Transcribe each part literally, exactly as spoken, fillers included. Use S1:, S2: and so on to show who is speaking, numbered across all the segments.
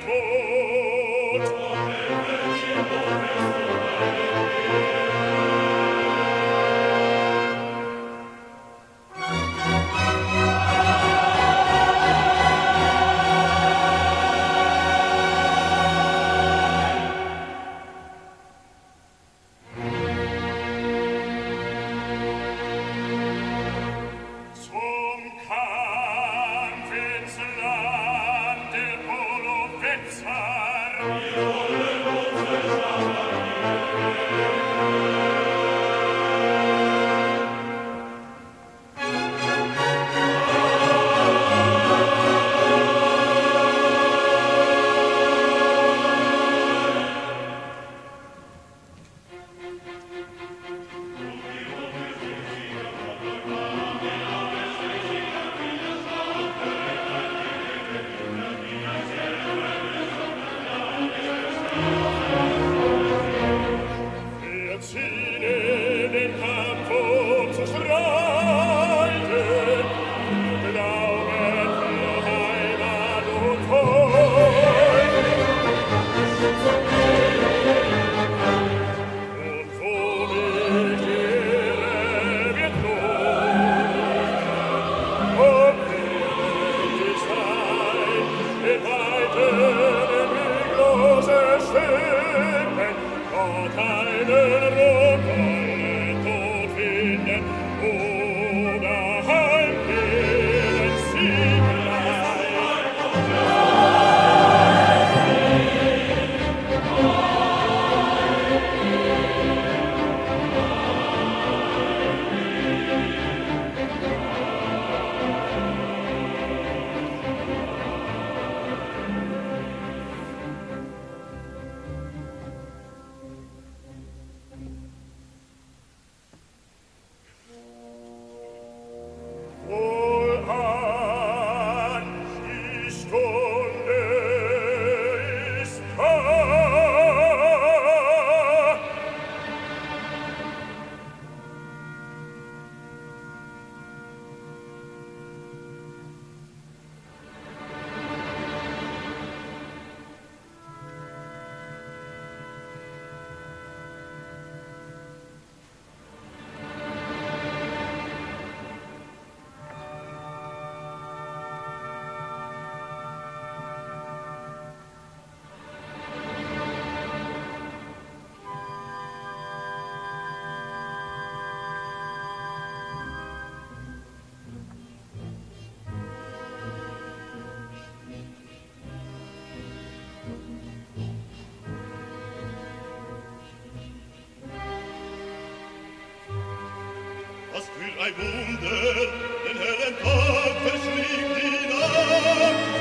S1: Ein Wunder, den hellen Tag verschlingt die Nacht.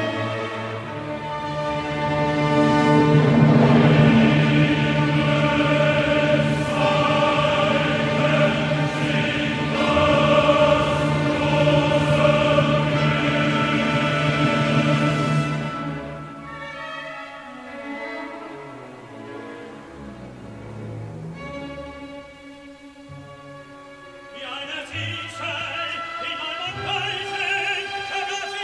S2: Wie eine Tische in einem Reichen,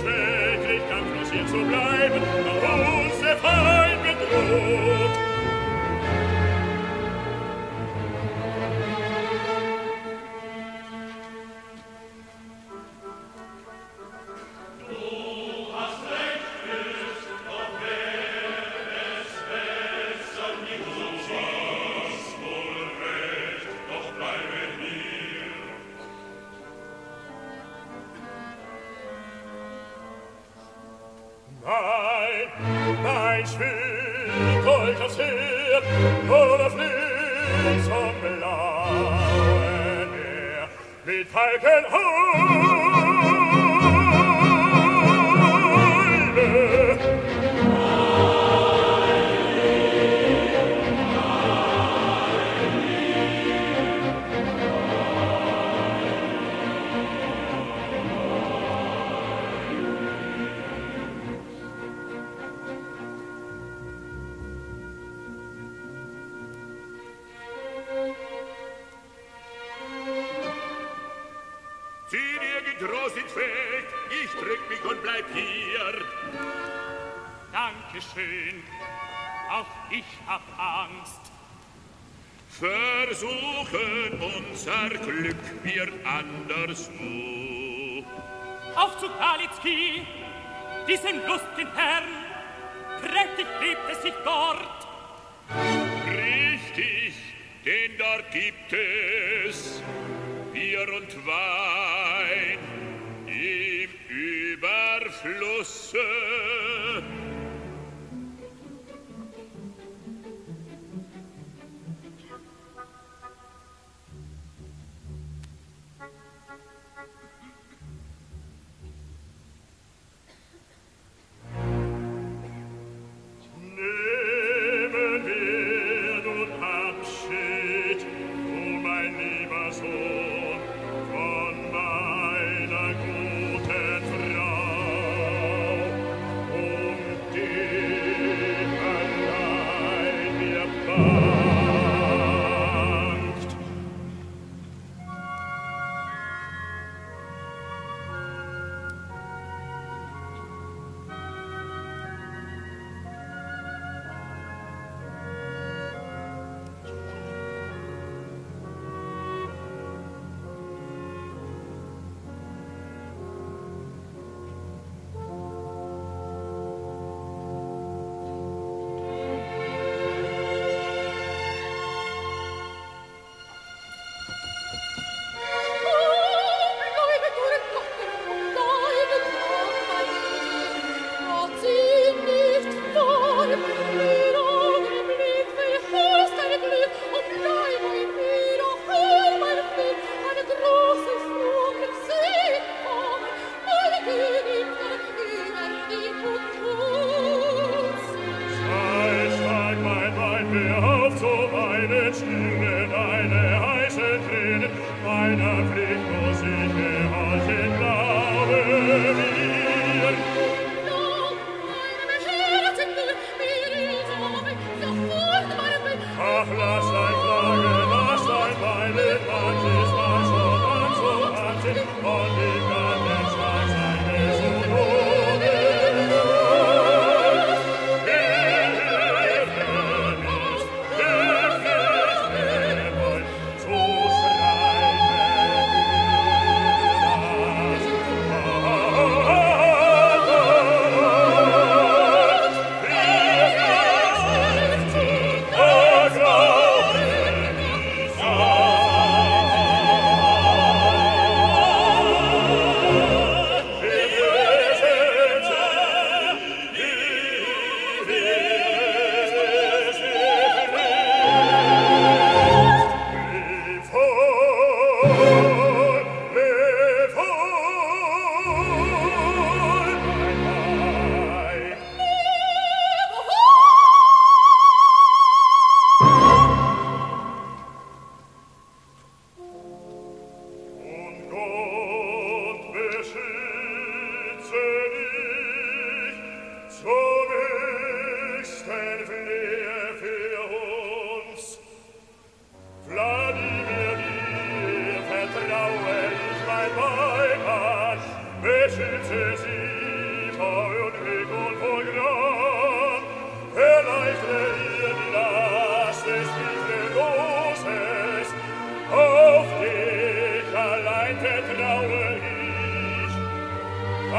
S1: wirklich kampflos hier zu bleiben, da uns der Feind bedroht. Mit Falken
S2: Dankeschön, auch ich hab Angst.
S1: Versuchen unser Glück wir anderswo.
S2: Auf zu Galitzki, diesem lustigen Herrn, kräftig lebt es sich dort.
S1: Richtig, denn dort gibt es Bier und Wein im Überflusse.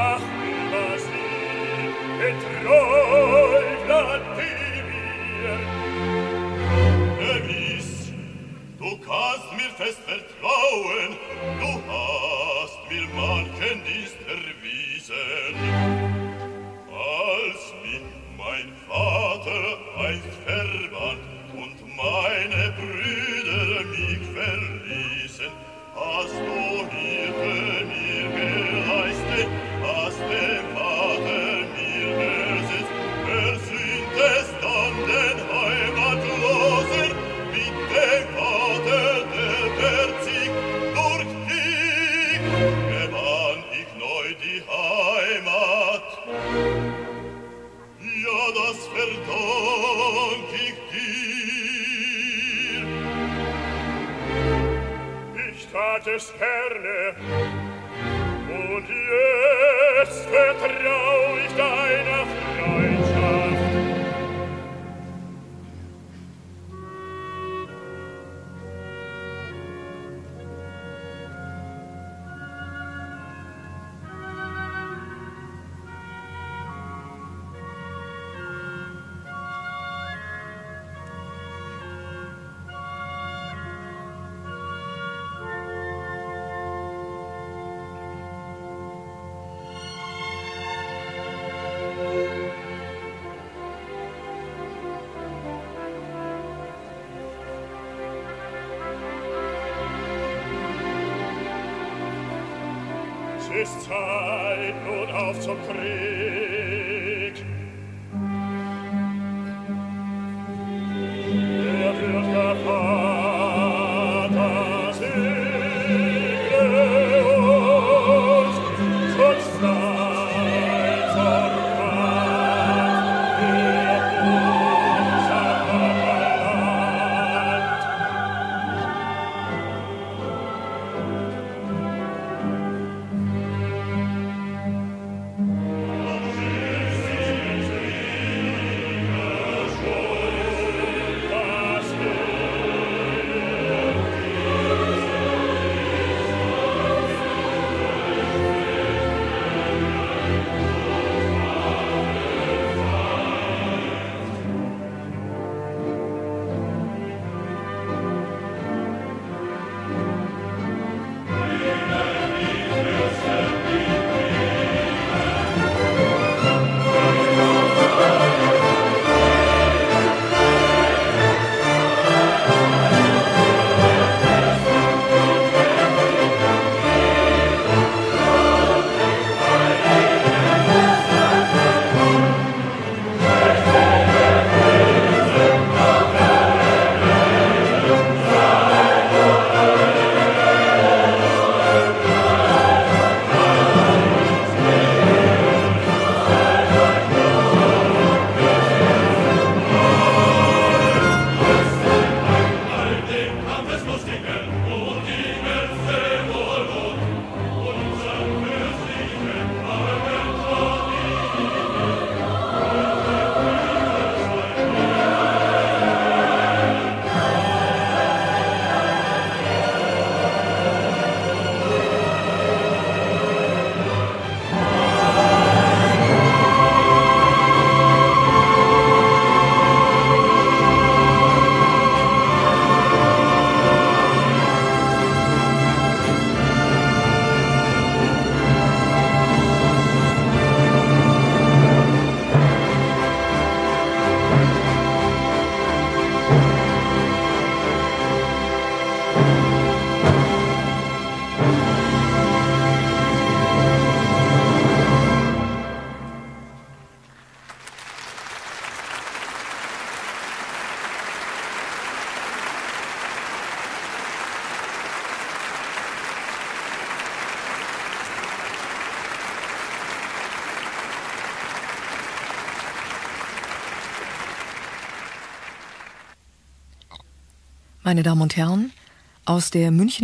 S1: Ist Zeit nun auf zum Krieg. Er wird der Vater segne uns, sonst sei zum Rat, der unser Vaterland.
S3: Meine Damen und Herren, aus der München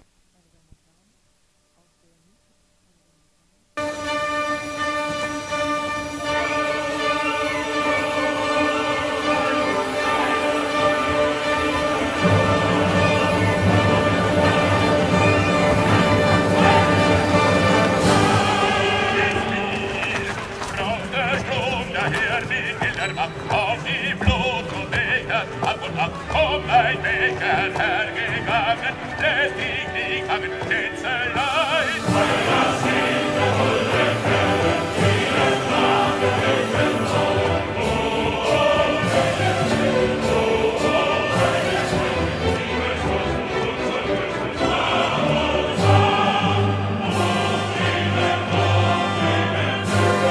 S1: ab auf die Blutbecher, ab und ab um ein Becher hergegangen, lässt die Kniegangen Tänzelein. Feuer sehen, der Hunde können, viele Tage in den Raum. Oh, oh, oh, oh, oh, liebes Gott, unser Glück, Haus, oh, viele Tage in den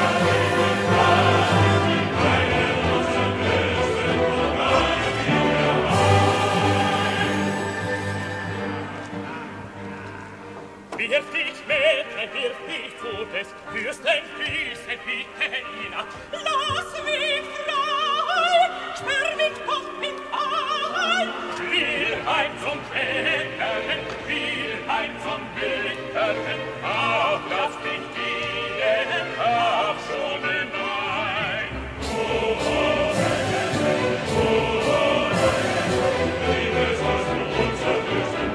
S2: Wirf dich, Mädchen, wirf dich zu des Fürsten Füßen, bitte ihn ab. Lass mich frei, sperr mich doch mit ein.
S1: Will heim zum Schädern, will heim zum Bittern, ach, lass dich gehen, ach, schon hinein. Oh, oh, oh, oh, liebes Haus, unser Fürsten,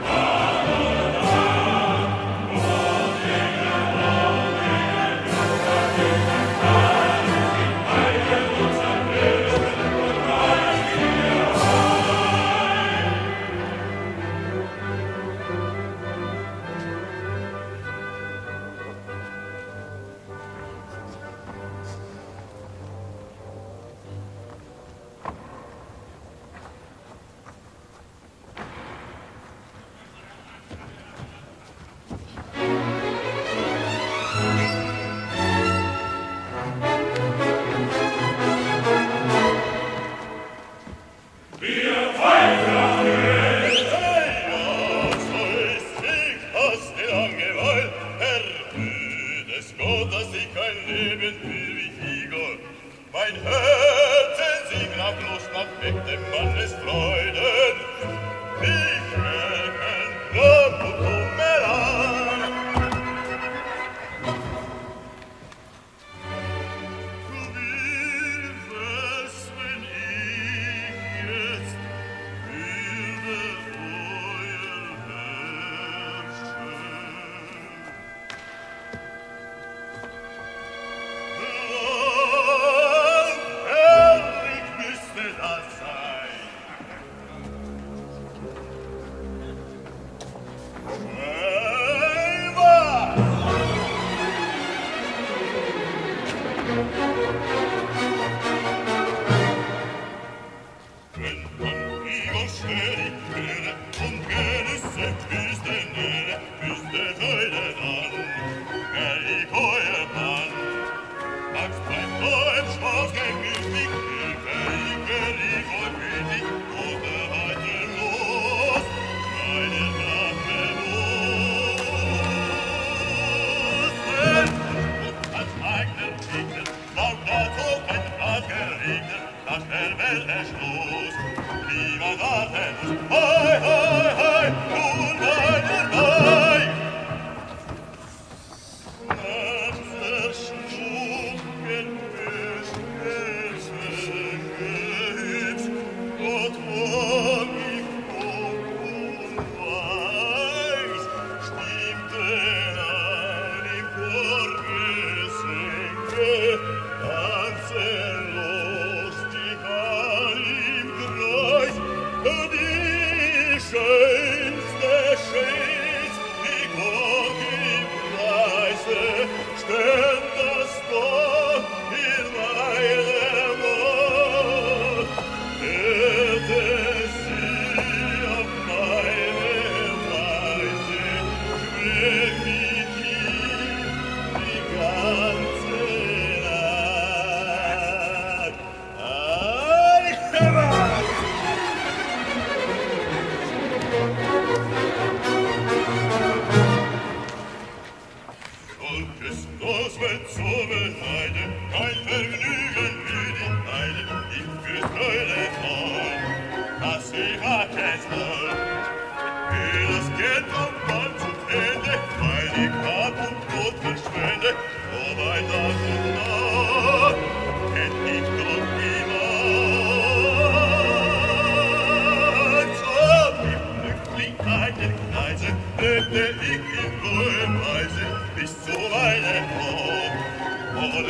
S1: Lustig all im Kreis, und ich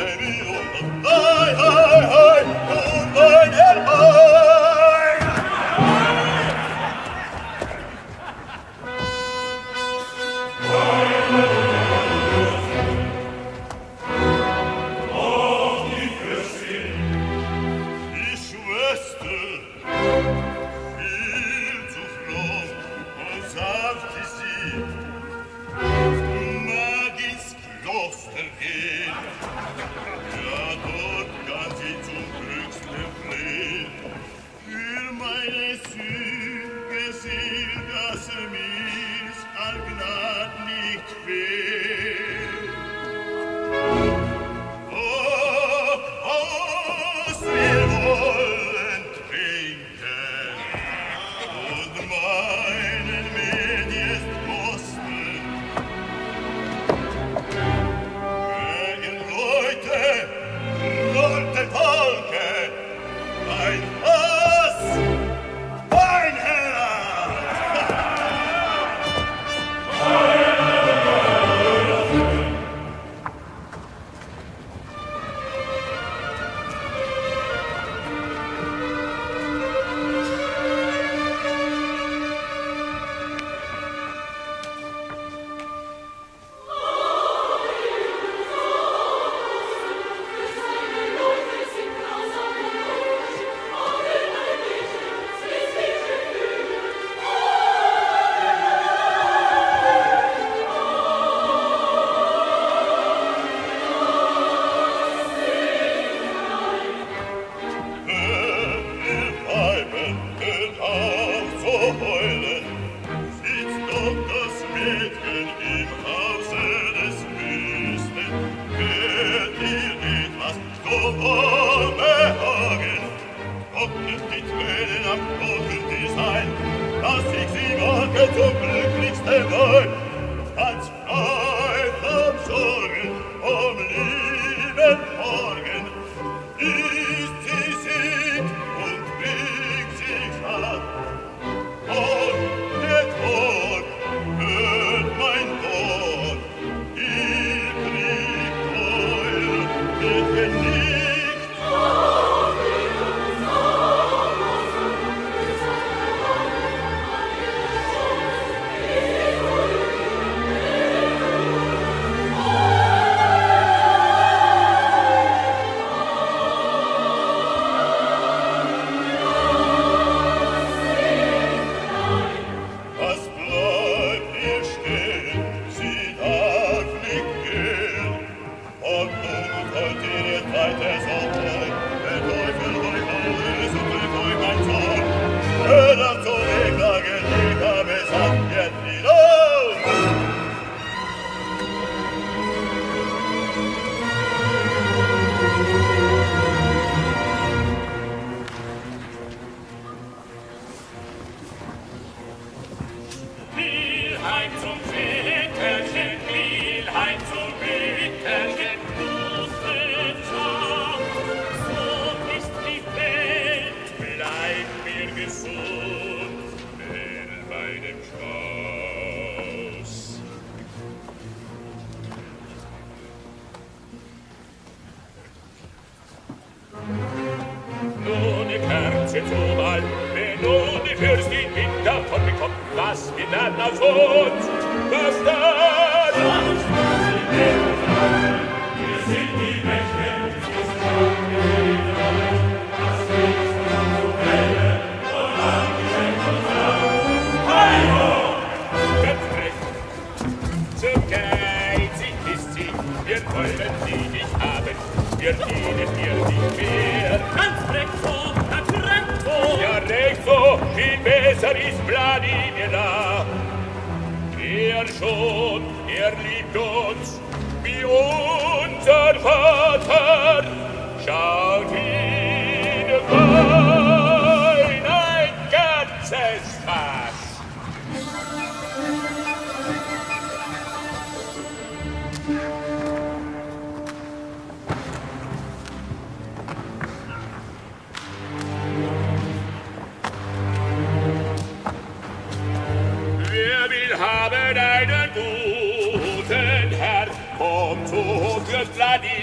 S2: Wladimir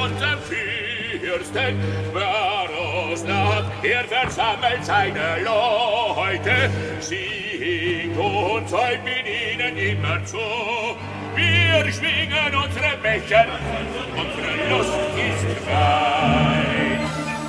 S1: unserem Fürsten, Jaroslav, er versammelt seine Leute, singt und heut mit ihnen immer zu. Wir schwingen unsere Becher, unsere Lust ist frei.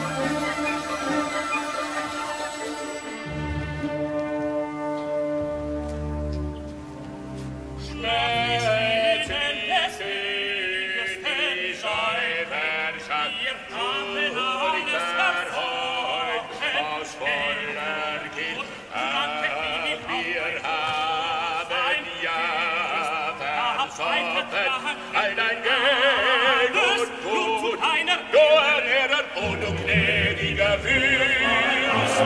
S1: All dein Geld und Gut, nur Ehren und du gnädiger Fürst.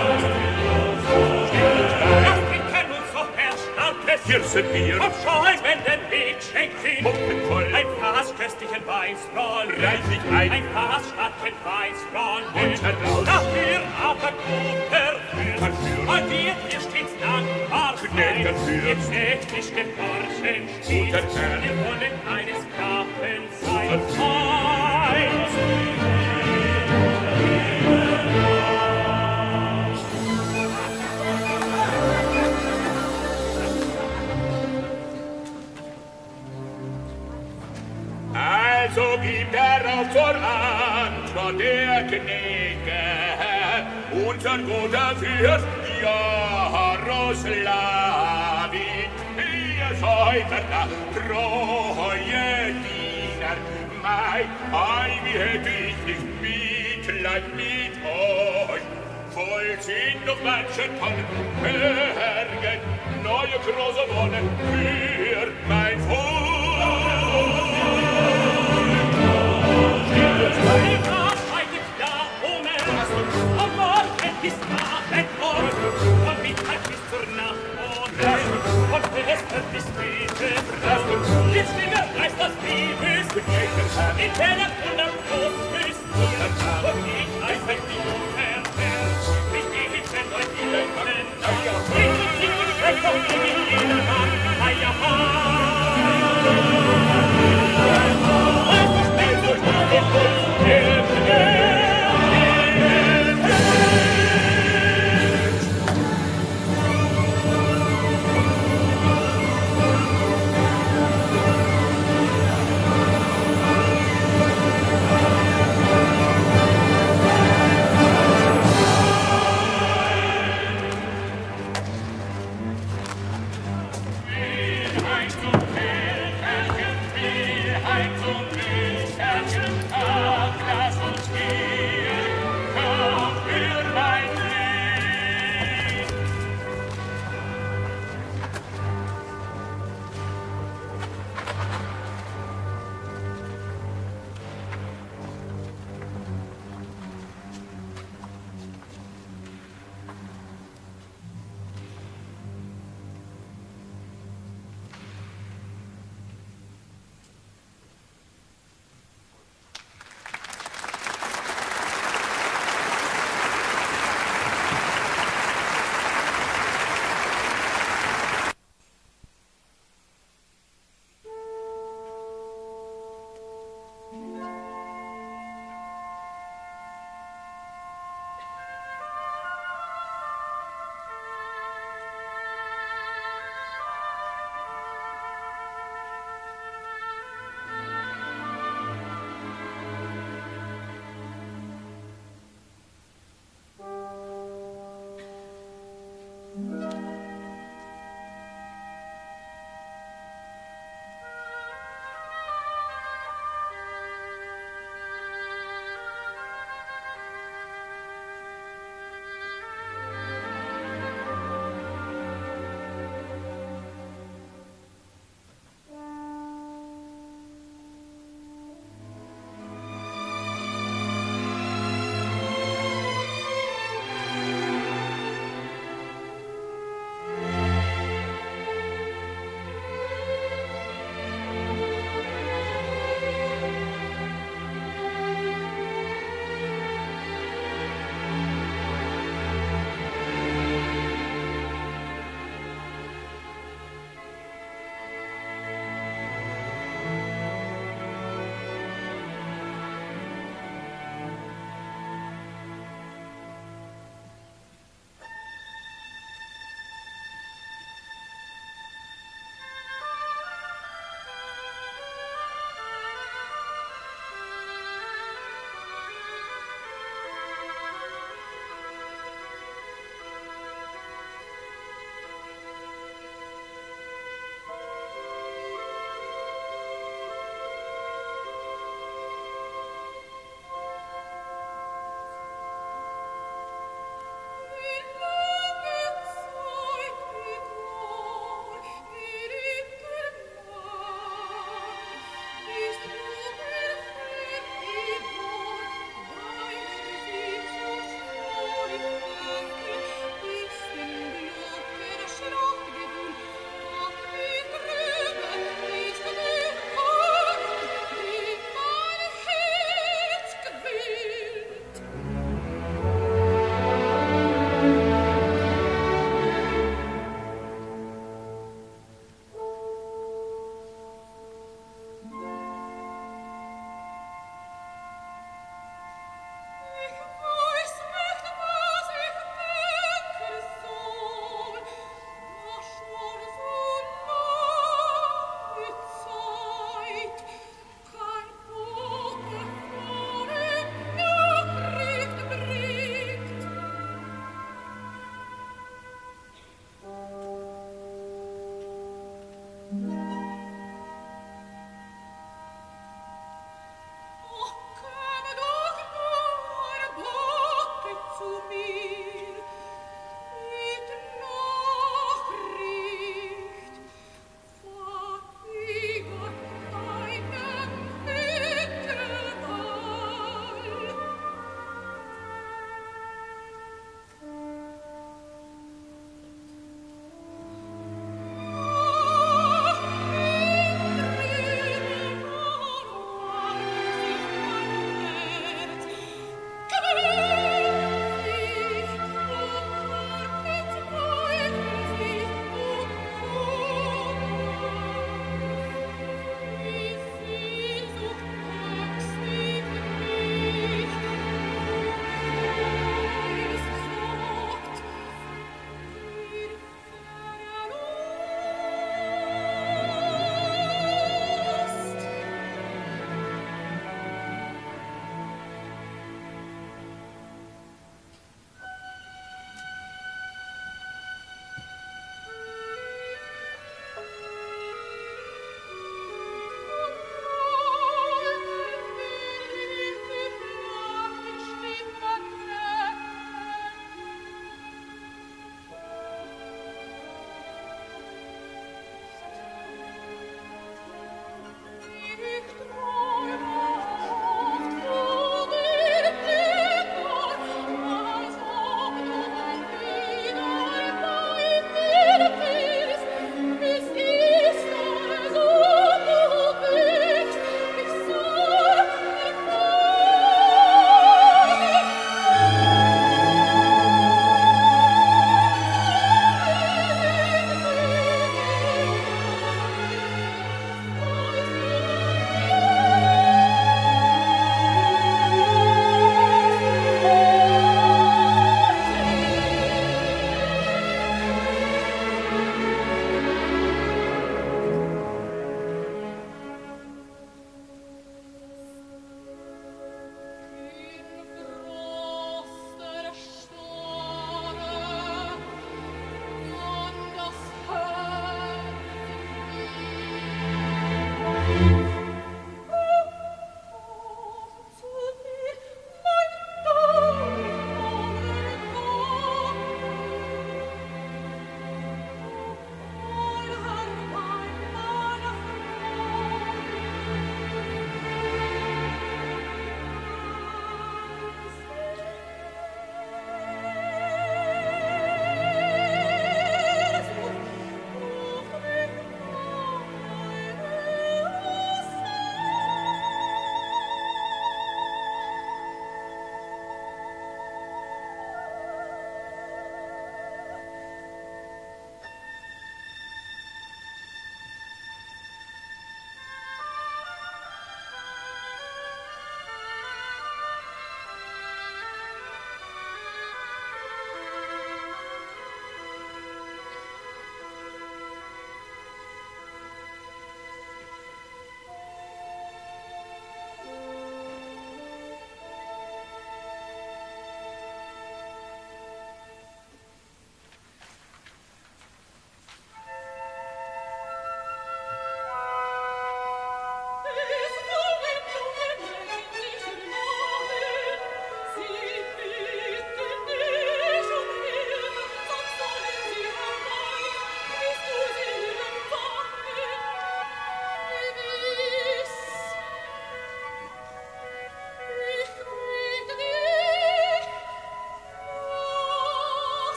S2: Lachen uns so erstarkes,
S1: Hier sind wir,
S2: vom schäumenden Weg schenkt ihn
S1: pumpenvoll,
S2: ein Fass köstlichen Weißbrot,
S1: reichlich ein,
S2: ein Fass starken Weißbrot,
S1: und heraus,
S2: dafür aber guter Fürst,
S1: Verführer.
S2: und wir hier stets dankbar sein,
S1: Gnädiger Fürst.
S2: im sächlich gehorchen stets,
S1: Guter Herr.
S2: wir wollen eines Knaben sein.
S1: Guter
S2: Eins.
S1: Also gibt darauf zur Antwort der Gnädige, unser guter Fürst Jaroslavin. Ihr seid da treue Diener, mein, ei, wie hätte ich nicht Mitleid mit euch. Voll sind noch manche tollen Berge, neue große Wonnen für mein Volk.
S2: Am Morgen ist Abendbrot, von Mittag bis zur Nacht und von Fester bis Mittag. Die Stimme reißt das Liebes, in Teller und am Fuß ist ihr, und ich heiße die Mutter, mich die Hitzen euch die Löffel, ich und die Schöpfung, die mich jeder Mann, ja, ja,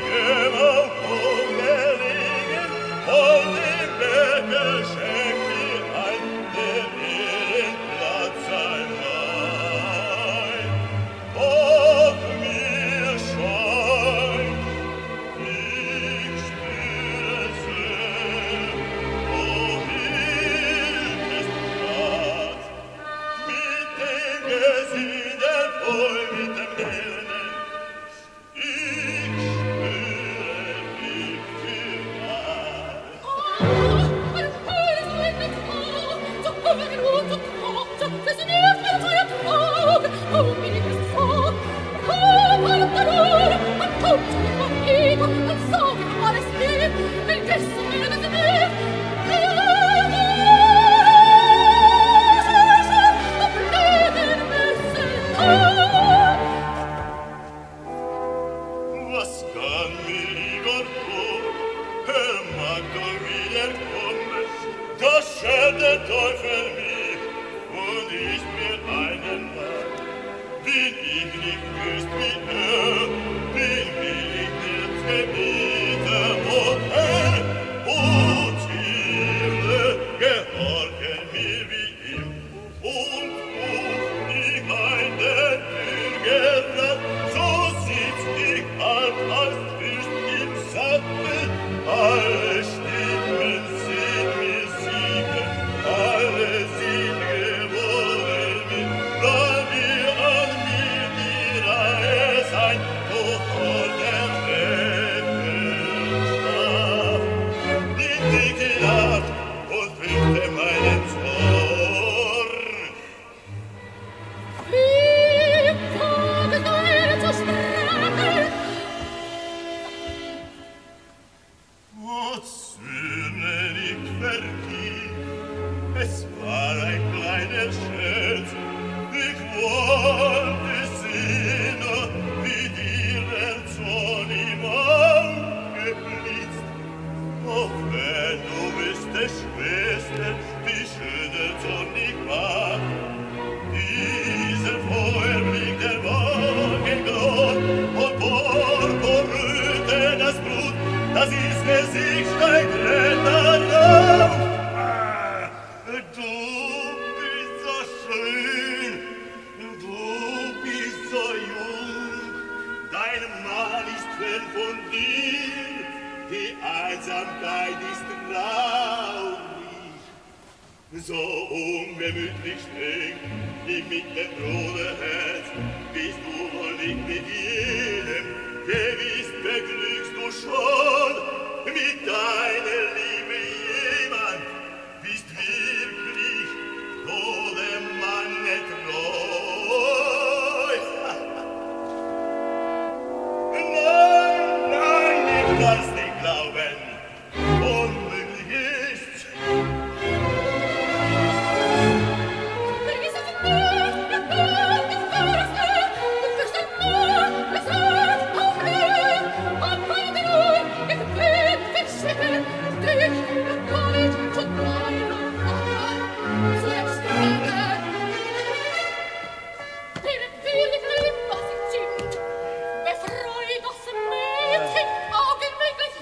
S4: Augenblicklich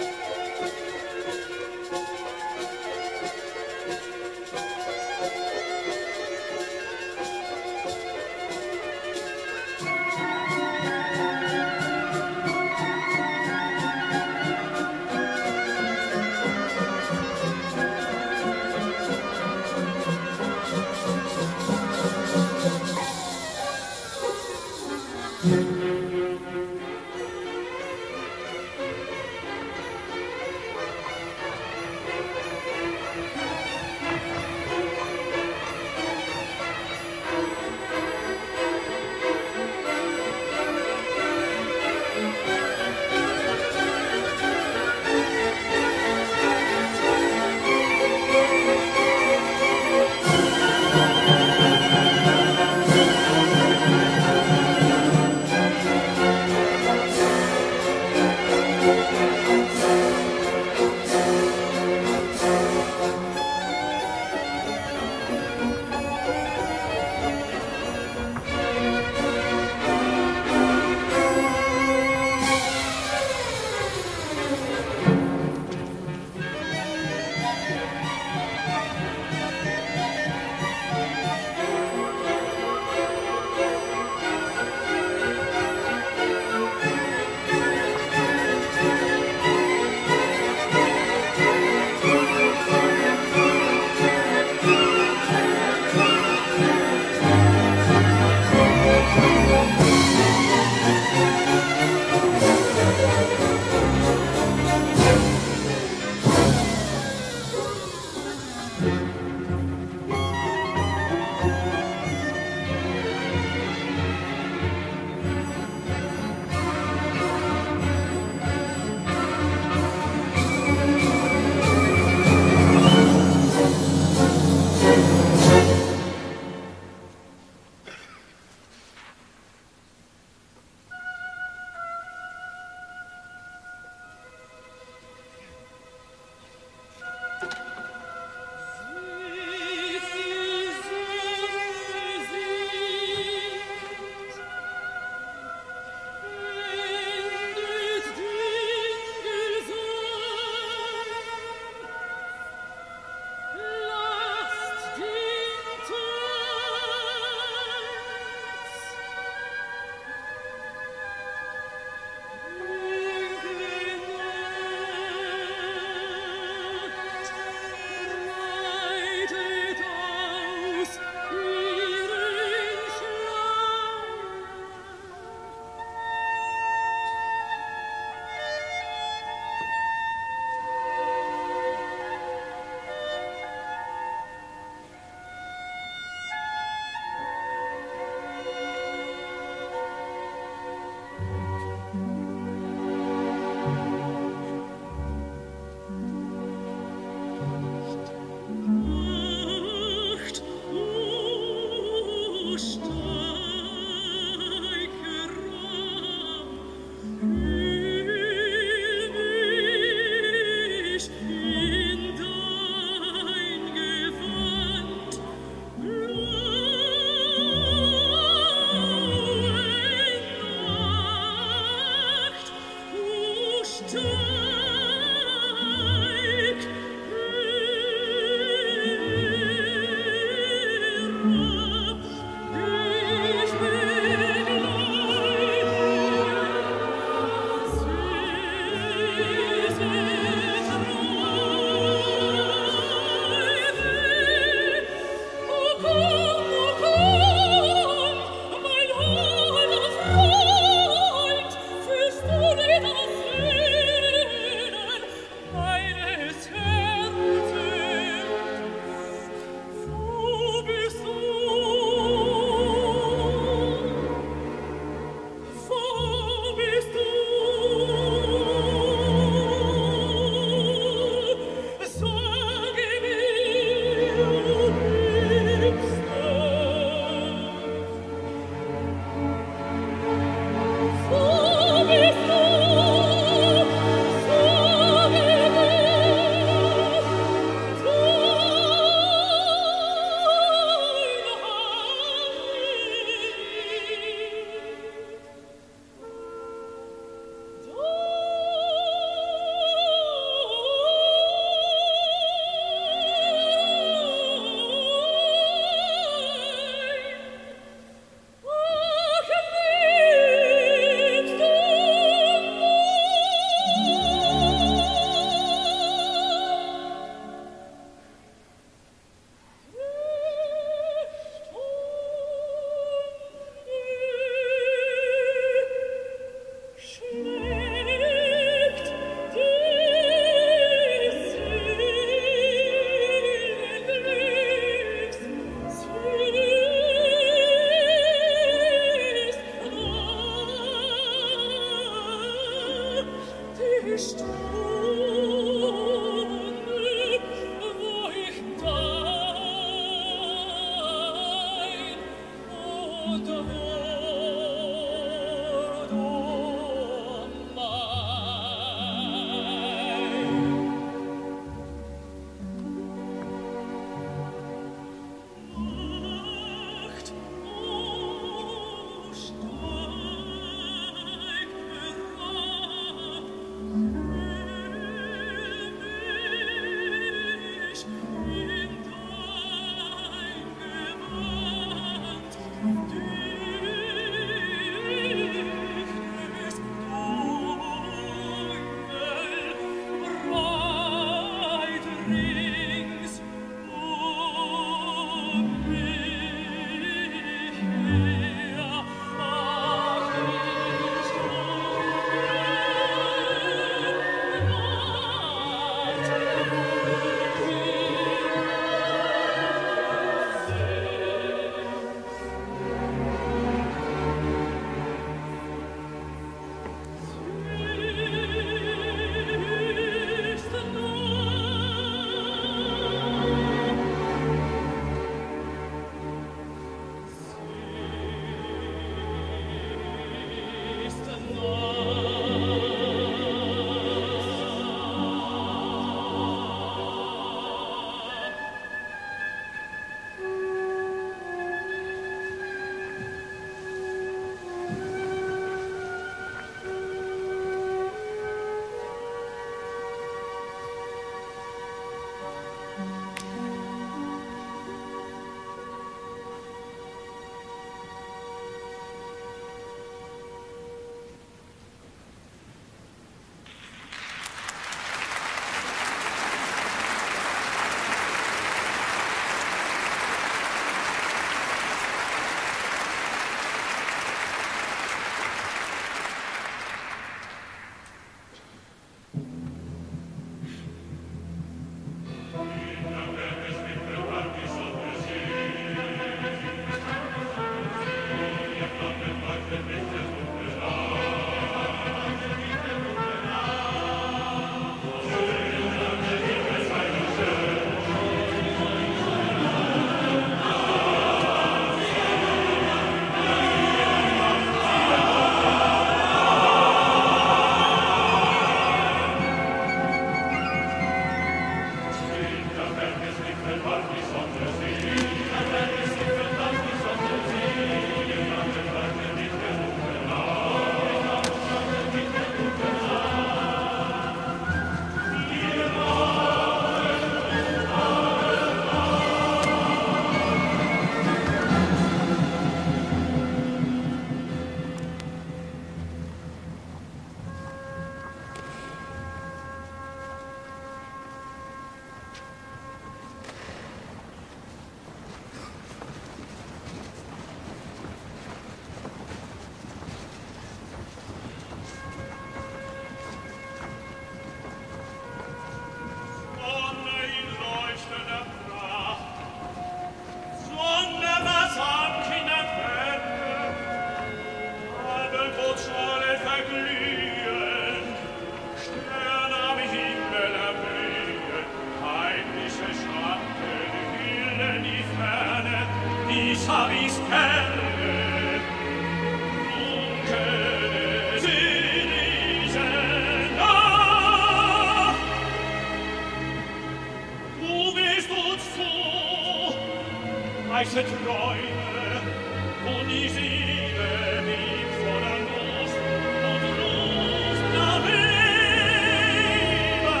S2: weiße Träume und die Seele liegt voller Lust und Lust nach Liebe.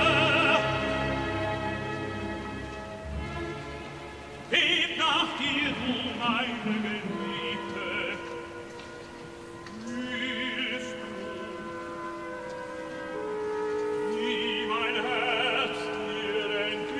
S2: Heb nach dir, du meine Geliebte, fühlst du, wie mein Herz dir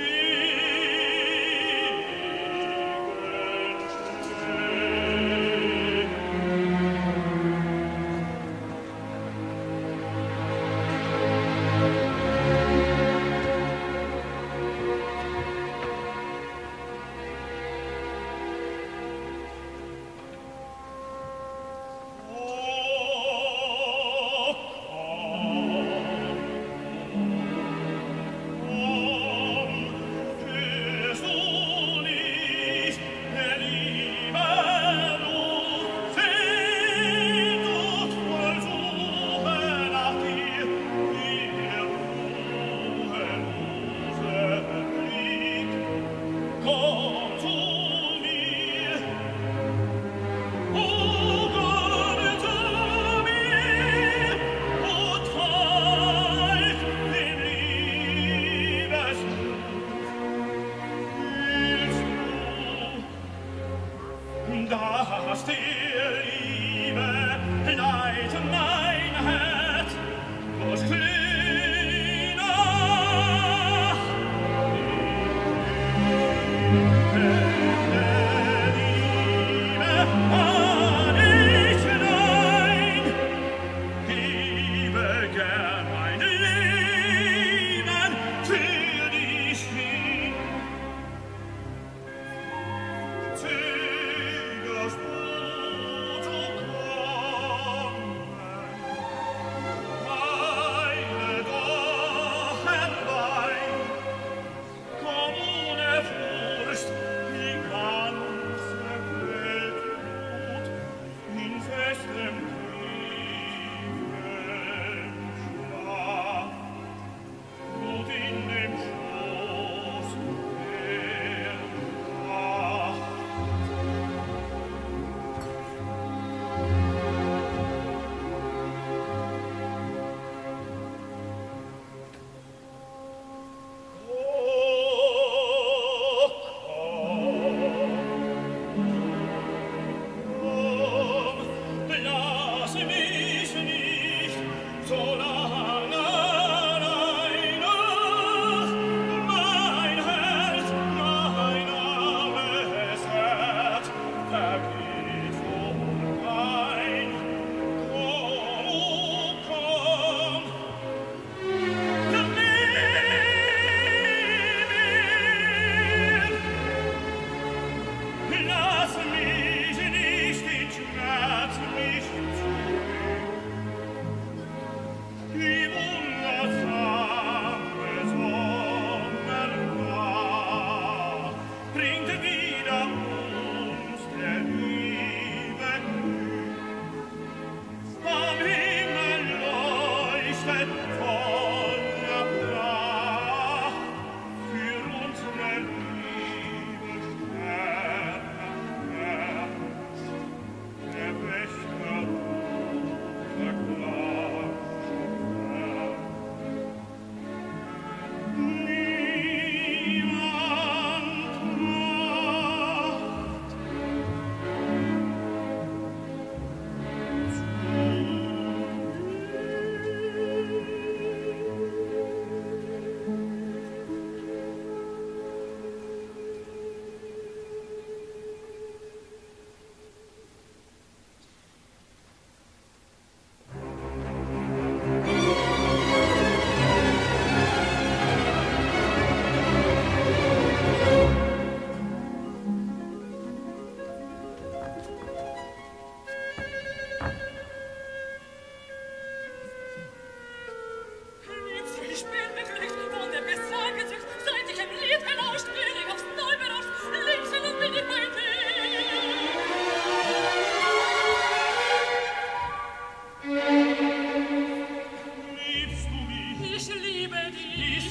S2: das dir Liebe leite mein Herz, was kleiner Liebe an ich nein, liebe gern mein Leben für dich hin. Komm ohne Furcht, wie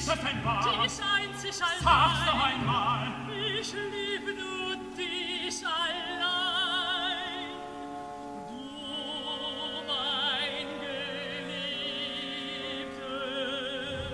S2: das denn wahr?
S4: Dich einzig allein.
S2: Sag's doch einmal.
S4: Ich lieb nur dich allein. Du, mein Geliebter.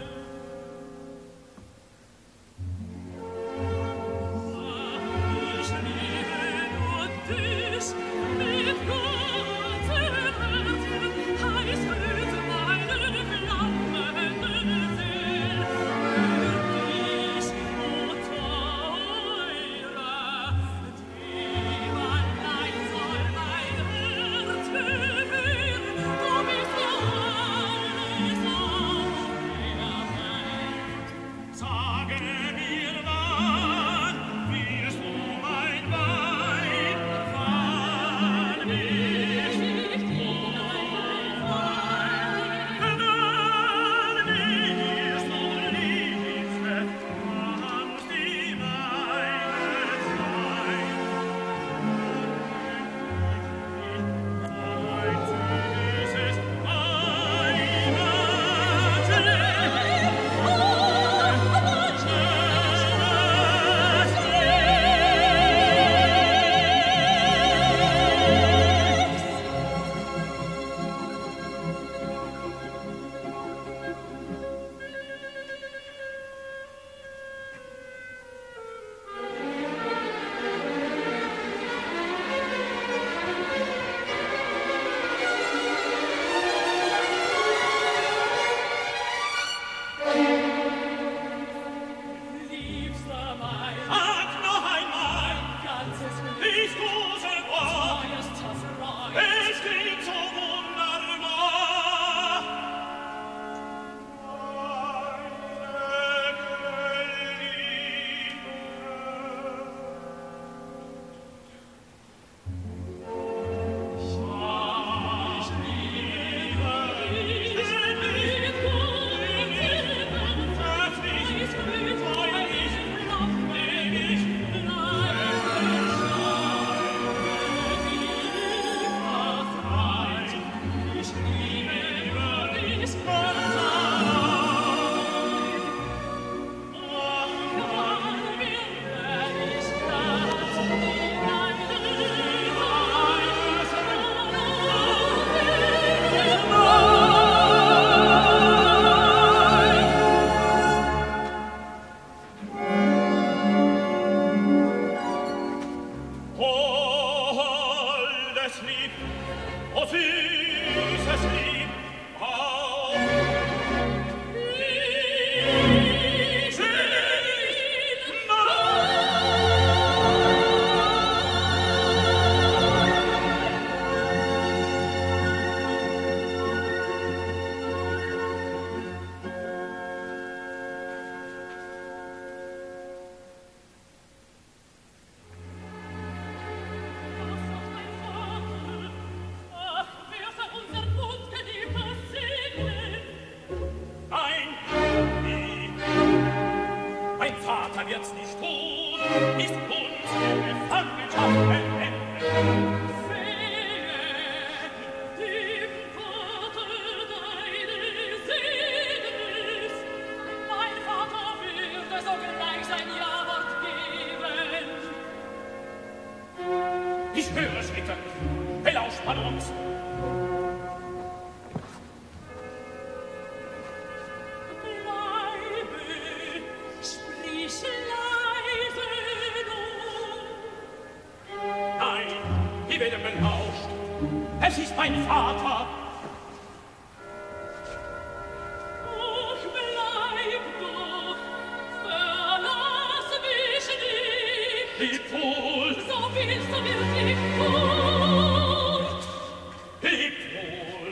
S4: Ich liebe nur dich mit ganzem Herzen. Heiß glüht meine flammende Seel. Für dich, o Teurer, dem allein soll mein Herz gehören. Du bist alles auf der Welt.
S2: Sage mir, wann wirst du mein Weib? Wann bist du mein Weib? Wann bist du Liebste, kannst die meine sein? Mein süßes
S4: Liebster mein,
S2: Sag noch einmal,
S4: ganzes Glück,
S2: wie große Wort,
S4: neues Tafferei.
S2: es klingt so wunderbar. Oh, holdes Lieb, oh, süßes Lieb, auf diese
S4: Ach, wer für unser Bund geliebter segnet.
S2: Nein, nie. Mein Vater wird's nicht tun, ist unsere Gefangenschaft beendet.
S4: Wehe, dem Vater deine Segnis. Mein Vater würde sogleich sein Ja-Wort geben.
S2: Ich höre Schritte, belauscht man uns.
S4: Bleibe, sprich leise nur.
S2: Nein, wir werden belauscht. Es ist mein Vater.
S4: Ach, bleib doch, verlass mich nicht.
S2: Leb wohl,
S4: So willst du wirklich gut.
S2: leb wohl.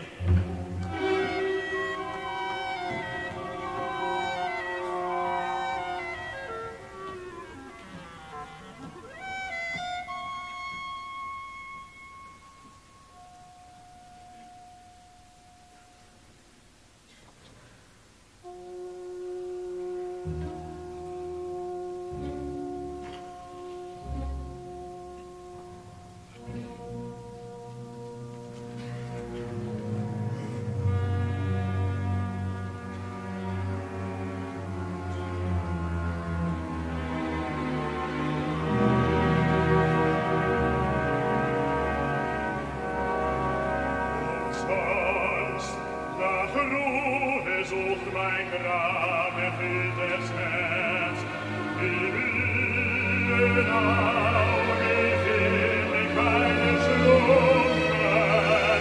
S1: sucht mein Gram, erfülltes Herz, die müden Augen finden keine Schlummer.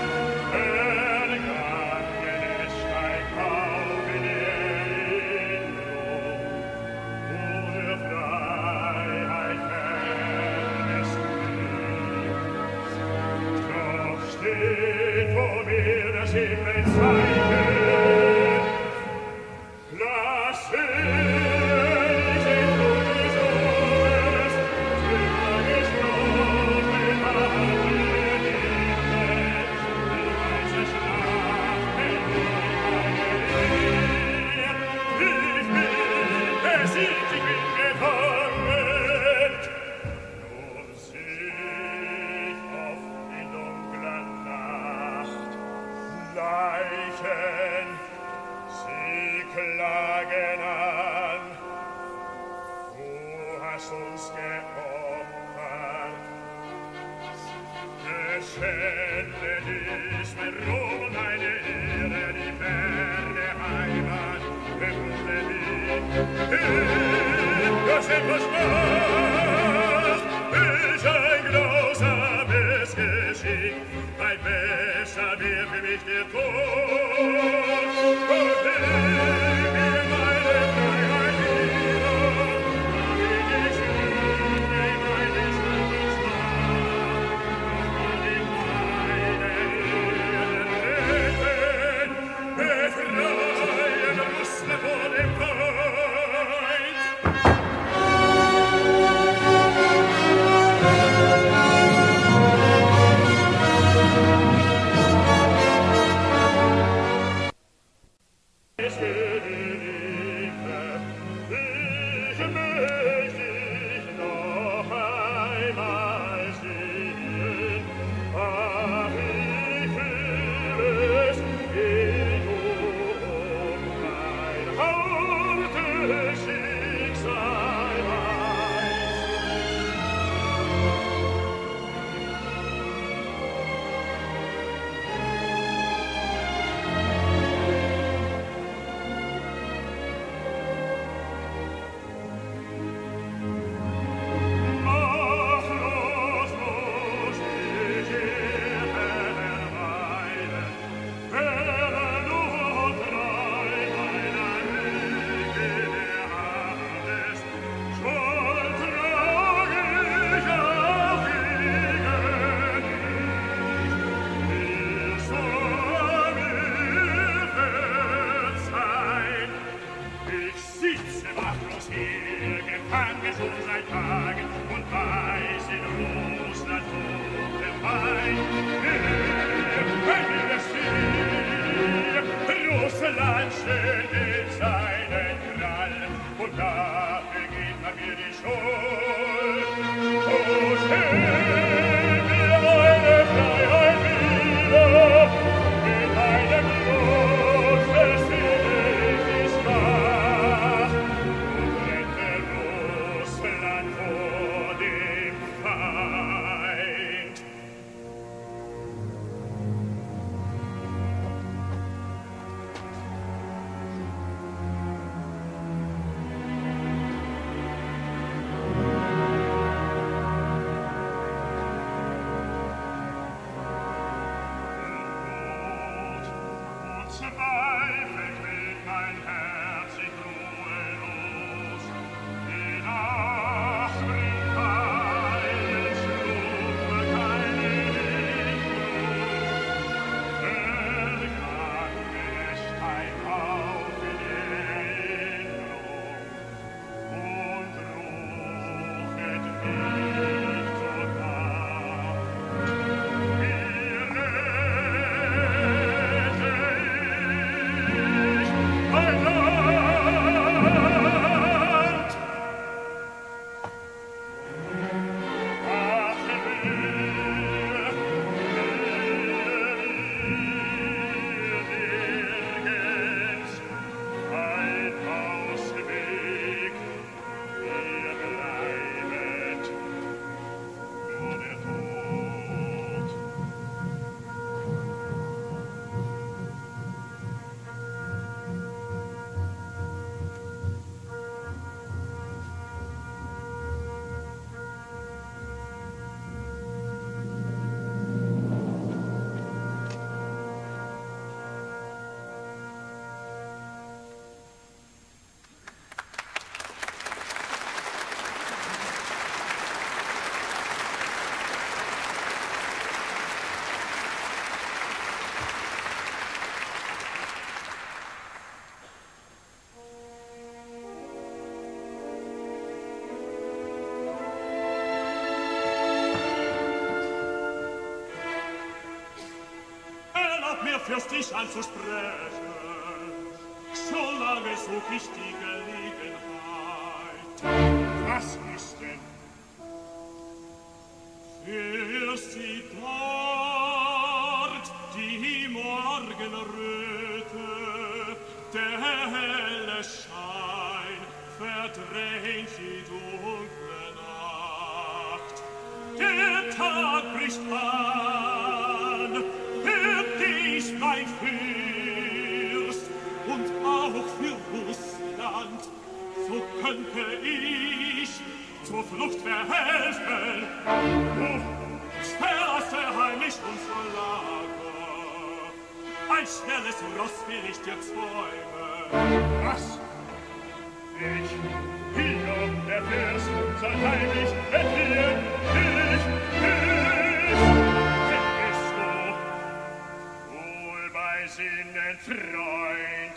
S1: Vergangenes steigt auf in Erinnerung, wo der Freiheit fernes Liebs. Doch steht vor mir das Himmelszeichen. Lass ich in gutes Ohes, Zügleich Schlaf mit Atem in Himmel, die weiße Schlaf mit meine Ehe. Ich bin besiegt, ich bin gefangen. Nun sieh ich oft in dunkler Nacht Leichen, sie klagen an. Du hast uns geopfert. Geschändet ist mein Ruhm und meine Ehre, die ferne Heimat bewohne mich. Das etwas macht, ist ein grausames Geschick. Ein besser wär für mich der Tod. Und nimm mir meine Freiheit wieder, damit ich sühne meines Landes Macht, noch mal in meine Ehren retten, befreien Russland vor dem Feind. Russland schön in seinen Krall, und dafür geht man mir die Schuld. Oh, schön mir meine Freiheit wieder, mit einem Blut versiegelt ist Macht, und rette Russland vor dem Feind. Zweifelt will mein Herz sich ruhelos, die Nacht bringt keinen Schlummer, keine Lichtlos. Vergangenes steigt auf in Erinnerung und rufet mich zur Nacht. Wir mein Land! Ach, wir, nirgends ein Ausweg, ihr bleibet nur der Tod.
S2: es dich anzusprechen. Schon lange such ich die Gelegenheit. Was ist denn? Fürst sie dort die Morgenröte, der helle Schein verdrängt die dunkle Nacht. Der Tag bricht an, hört dich mein Fürst, und auch für Russland, so könnte ich zur Flucht verhelfen. Du verlasse heimlich unser Lager, ein schnelles Ross will ich dir zäumen. Was? Ich, Hiob, der Fürst, soll heimlich entfliehen. Ich, ich, bist du wohl bei Sinnen, Freund?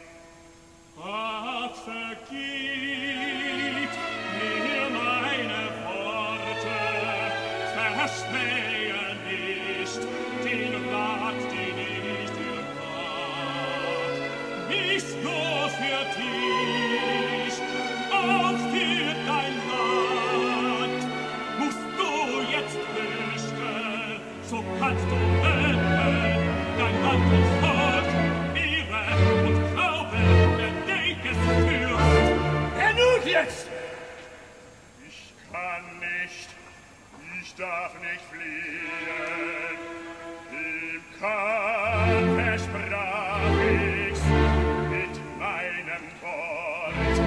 S2: Ach, vergib mir meine Worte, verschmähe nicht den Rat, den ich dir bat. Nicht nur für dich, auch für dein Land musst du jetzt flüchten, so kannst du retten dein Land und Volk, Ehre und Glaube, bedenkest Fürst. Genug jetzt! Ich kann nicht, ich darf nicht fliehen. Im Kampf versprach ich's mit meinem Wort.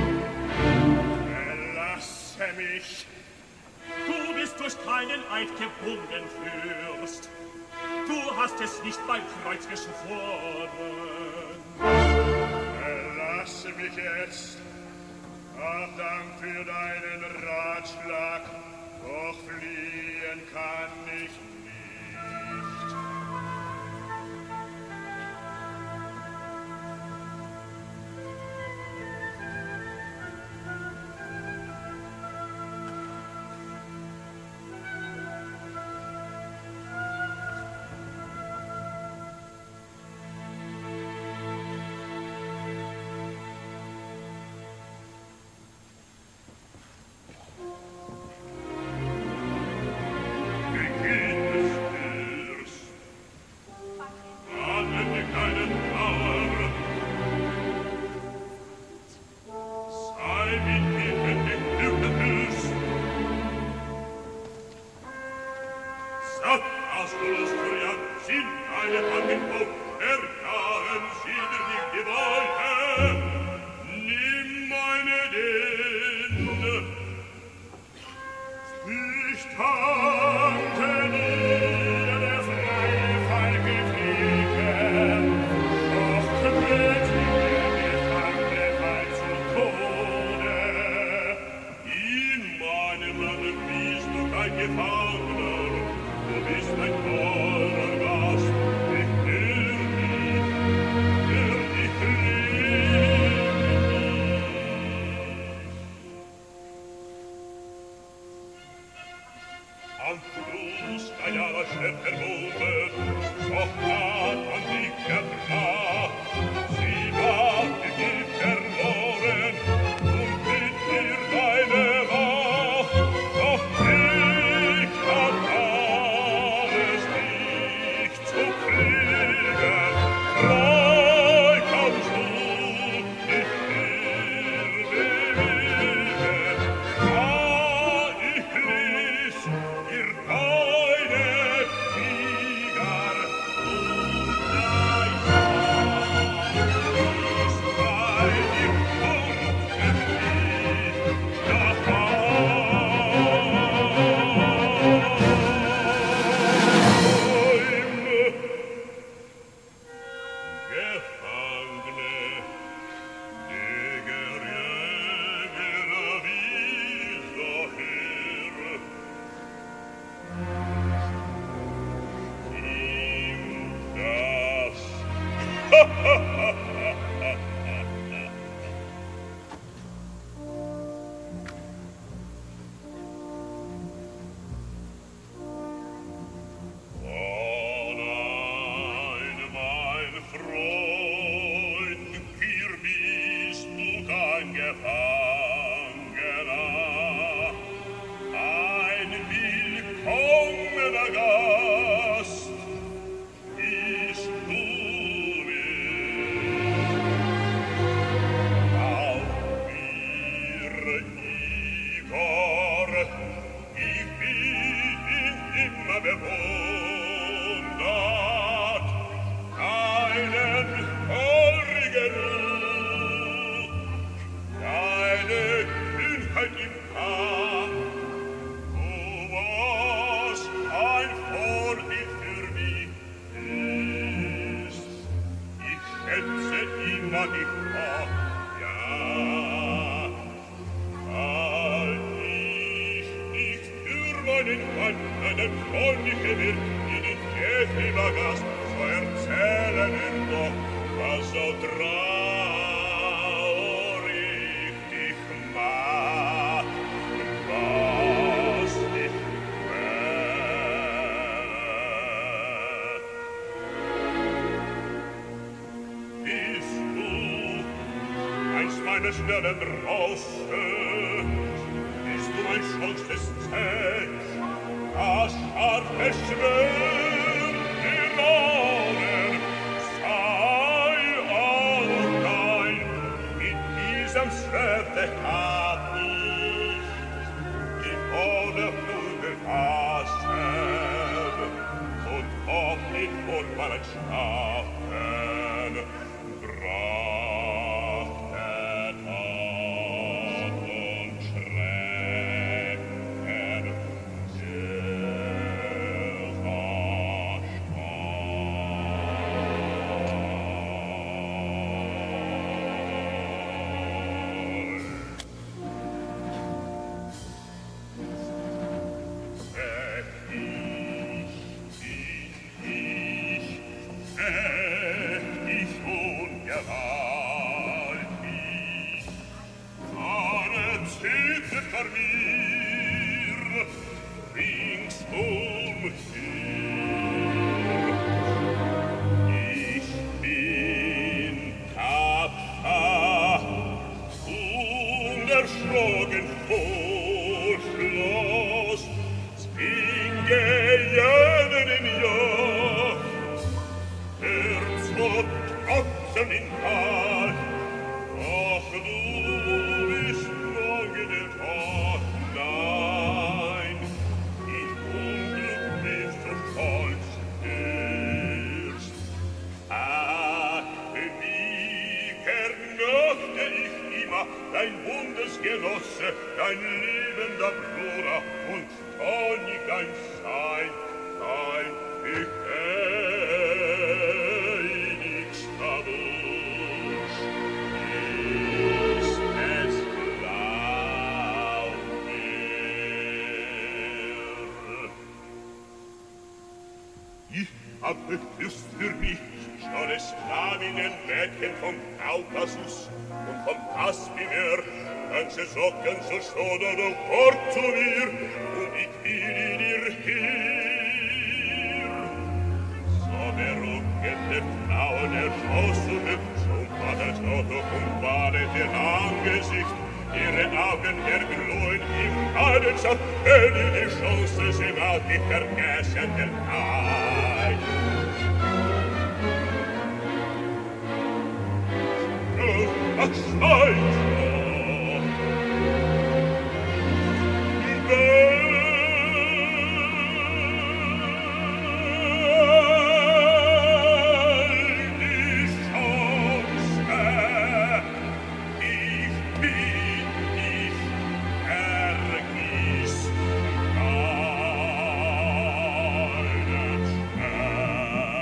S2: Verlasse mich. Du bist durch keinen Eid gebunden, Fürst. Du hast es nicht beim Kreuz geschworen. Verlasse mich jetzt. Hab Dank für deinen Ratschlag. Doch fliehen kann ich nicht. Ich
S1: Gefangener, ein willkommener Gast, bist du mir. Auf mir, Igor, ich bin immer bewundert, deinen feurigen Mut, deine Kühnheit im Kampf. Du warst ein Vorbild für mich ist. Ich schätze immer dich ab, ja. Weil ich nicht für meinen Mann, einen freundlichen Wirt, in den Käfig Gast, so erzählen ihm doch, was so traurig dich macht, was dich quält. Bist du eins meiner schnellen Rosse, bist du mein schonstes Zech, das scharfe Schwert im Ohren, sei all dein, mit diesem Schwerte hat nicht die volle Fluge fassen und auch nicht furchtbaren Schlafen brachte Tod und Schrecken vor mir, ringsum hier. Ich bin tapfer, unerschrocken vor Schloss, zwinge jenen im Joch, Herz und Tropfen in Tal, doch du bist morgen der Tag, nein, in Unglück bist du stolz erst. Ach, wie genochte ich immer dein Bundesgenosse, dein liebender Bruder und Tonic ein Sein, dein heiligster Wunsch. Ist es glaub mir. Ich habe Fürst für mich schon Sklavinnenmädchen vom Kaukasus und vom Kaspimir, ganze Socken so Schoder und fort zu mir, und ich will dir hier. So beruckete Frauen erschossen, schon war das Auto und badet ihr Angesicht, ihre Augen erglühen im Badensaft, wenn die Chance sie mal die vergessenen Zeit. Ach, schweig doch! Die Chance, ich bin, ich vergiss keinen Schmerz.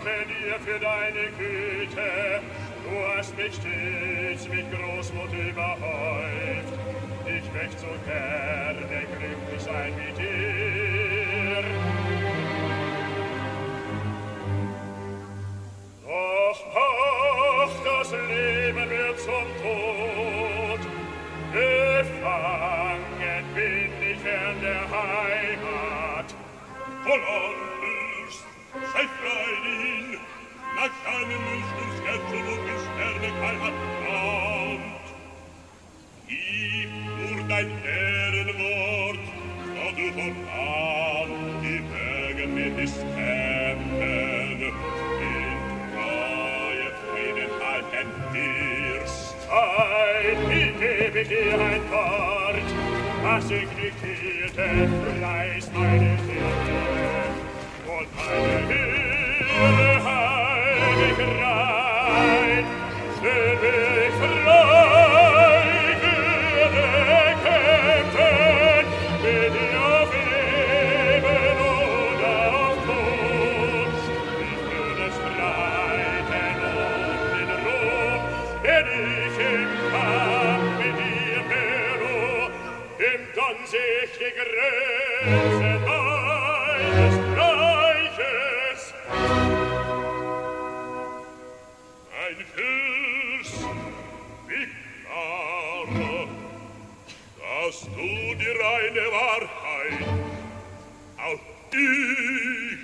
S2: danke dir für deine Güte. Du hast mich stets mit Großmut überhäuft. Ich möchte so gerne glücklich sein mit dir. Doch, ach, das Leben wird zum Tod. Gefangen bin ich fern der Heimat.
S1: Hollanders, sei Freilin, nach deinem Münchens und die Sterne Heimat kommt. Gib nur dein Ehrenwort, da du von an die Wege mit ist kämpfen, in Treue Frieden halten wirst.
S2: Ein, ich gebe dir ein Wort, was ich diktierte, Fleiß meine Seele und meine Ehre heilig rein, stell mich frei, würde kämpfen, mit dir auf Leben oder auf Tod. Ich würde streiten um den Ruhm, wenn ich im Kampf mit dir beruh, dem dann sich die Grenzen meines Reiches.
S1: Ein Fürst, wie klar, dass du die reine Wahrheit auf dich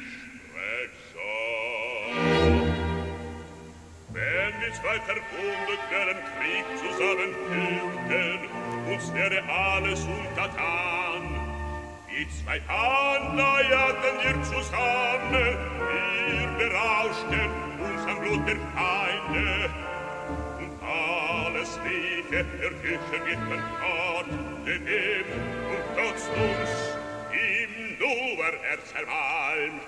S1: sprechst. Wenn wir zwei verbundet wären, Krieg zusammen führten, uns wäre alles untertan. Die zwei Panda jagten wir zusammen, wir berauschten uns am Blut der Feinde. Und alles Liebe verglichen wir von Gott, dem ihm und trotz uns ihm nur Herz ermalmt.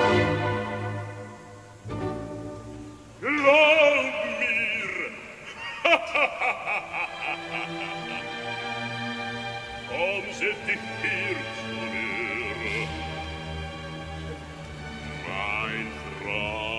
S1: Glaub mir! Komm, setz dich hier zu mir, mein Freund.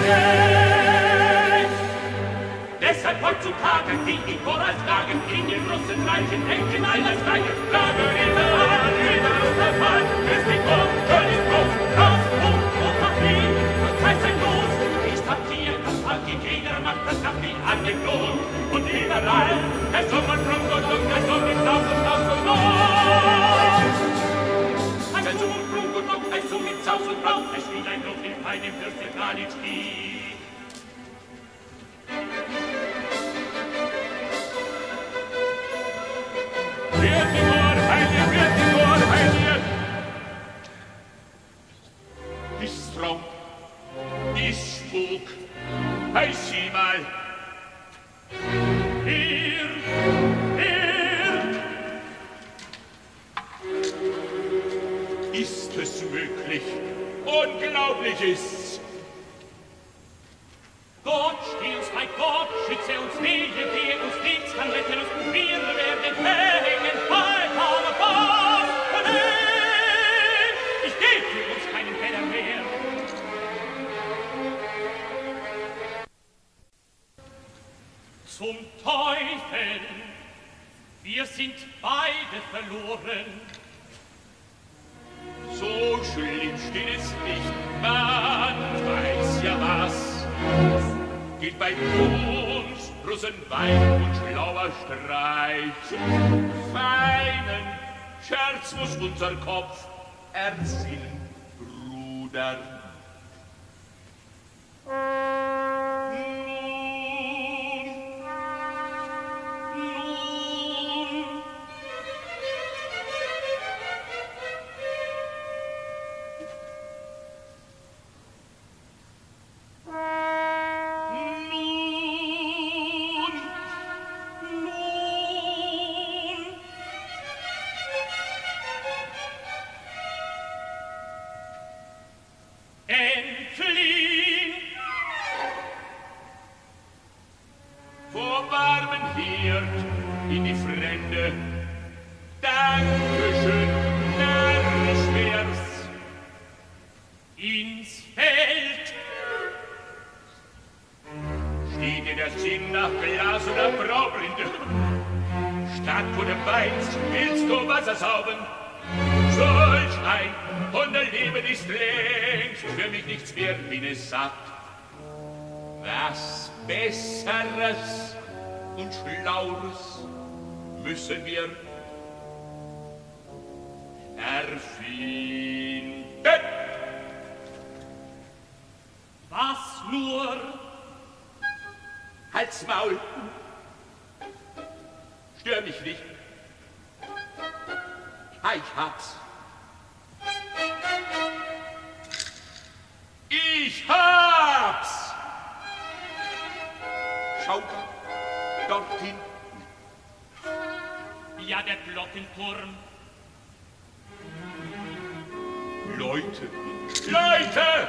S1: Recht. Deshalb heutzutage die die Choral tragen, in den großen Reichen denken alles Gleiche. Lager in der Hand, in der Lustverfall, ist die Chor, König groß, Haus, Hof, Hof, auf ihn, und heißt ein Los. Ich hab hier, das hat die jeder macht, das hab die angeklohnt, und überall, der Sommer, Brunk und Duck, der Sommer, Klaus und Klaus und Klaus. Der Sommer, Brunk und Duck, der Sommer, Klaus und Klaus, es spielt ein Luft in keinem Fürsten gar nicht stieg. Wird die Ohr, Heilige, wird die Ohr, Heilige. Ist Traum, ist Spuk, heiß sie mal. Hier, hier. Ist es möglich? Unglaublich ist's.
S2: Gott, steh uns bei Gott, schütze uns, wehe, wehe uns, nichts kann retten uns, wir werden hängen, bei Paula, Paula, ich geb für uns keinen Penner mehr. Zum Teufel, wir sind beide verloren.
S1: So schlimm steht es nicht, man weiß ja was. Geht bei Kunst, Russen, Wein und schlauer Streich. Feinen Scherz muss unser Kopf erzielen, Bruder. In die Fremde. Dankeschön, narrisch wär's.
S2: Ins Feld.
S1: Steht dir der Sinn nach Glas oder Braubrinde? Statt wo du weinst, willst du Wasser saugen? Solch ein Hunderleben ist längst für mich nichts wert, wie es sagt. Was Besseres und Schlaues müssen wir erfinden.
S2: Was nur?
S1: Halt's Maul! Stör mich nicht! Ich hab's! Ich hab's! Schau, dort hinten.
S2: Ja, der Glockenturm.
S1: Leute, Leute!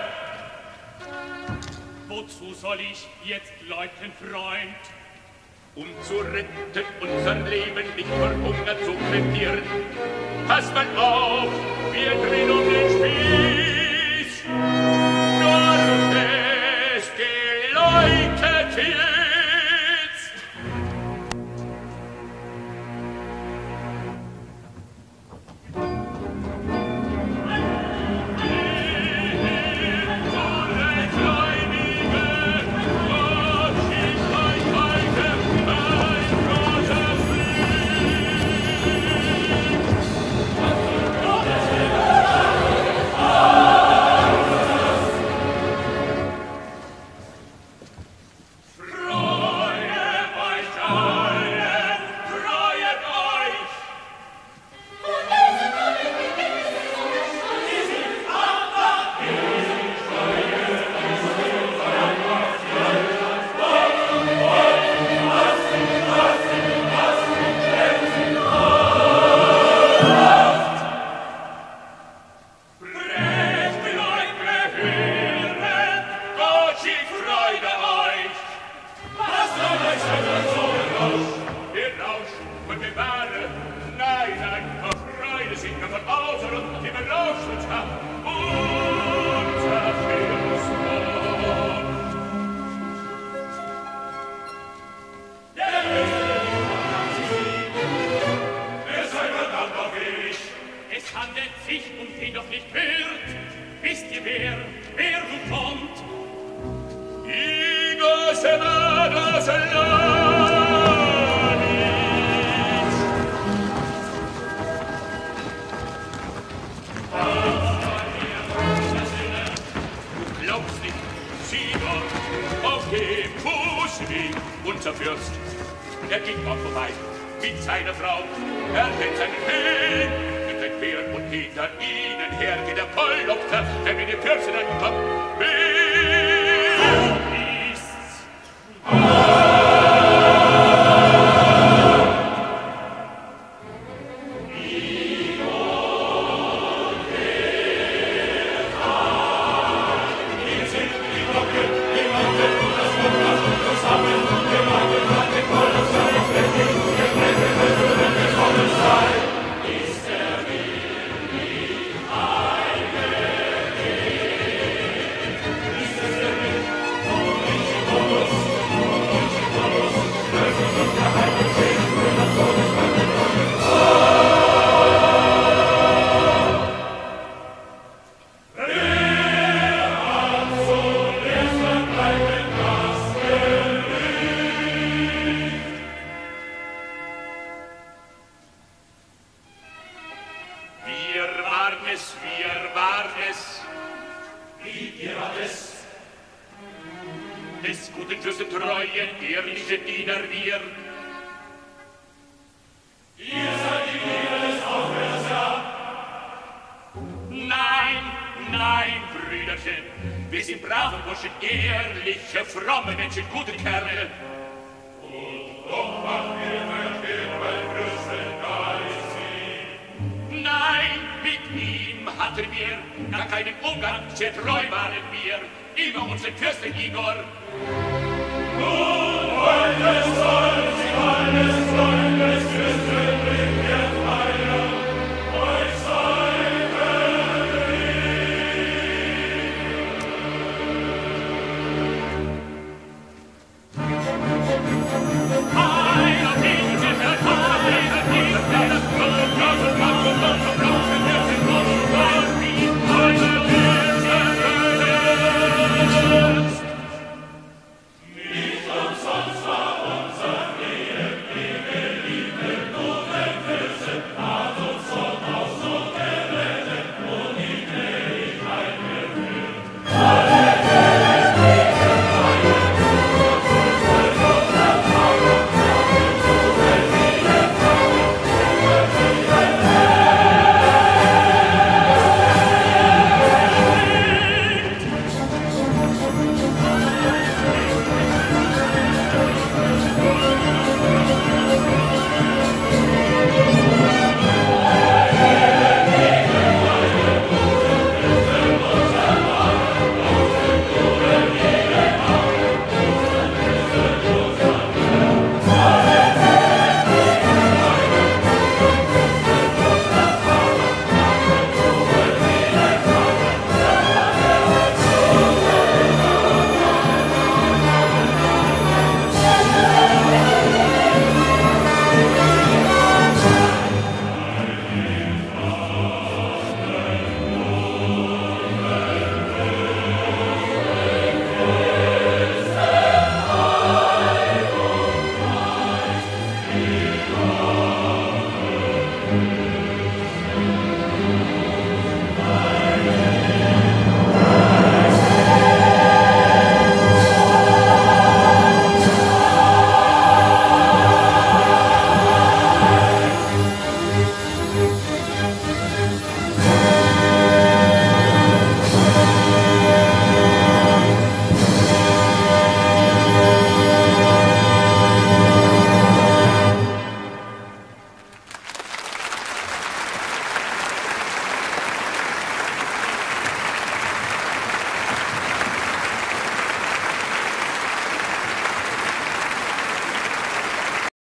S2: Wozu soll ich jetzt läuten, Freund?
S1: Um zu retten, unser Leben nicht vor Hunger zu plädieren. Pass mal auf, wir drehen um den Spieß. Nur es geläutet jetzt. semana salamis. Du glaubst nicht, sieh dort, auf dem Fußweg, unser Fürst. Er ging dort vorbei, mit seiner Frau, er kennt seinen Weg, mit ein Pferd und hinter ihnen her geht der Pollokter, der mit dem Pürzen an den Kopf will. So ist's. Des guten Fürsten treue, ehrliche Diener wir. Ihr seid die Liebe des Aufwärts, ja. Nein, nein, Brüderchen, wir sind brave Burschen, ehrliche, fromme Menschen, gute Kerle. Und doch machen wir verstehen, weil Brüssel da ist sie. Nein, mit ihm hatten wir gar keinen Umgang, sehr treu waren wir. Immer unsere Fürsten Igor. Nun wollt es